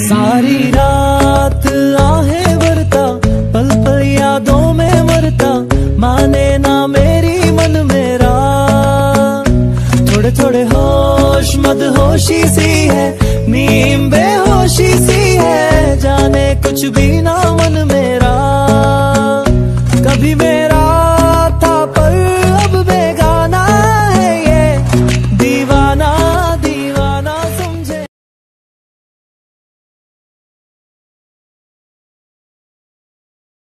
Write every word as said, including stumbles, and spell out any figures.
सारी रात आहें भरता, पल पल यादों में मरता, माने ना मेरी मन मेरा। थोड़े थोड़े होश मदहोशी सी है, नीम बेहोशी सी है, जाने कुछ भी ना मन मेरा। कभी मैं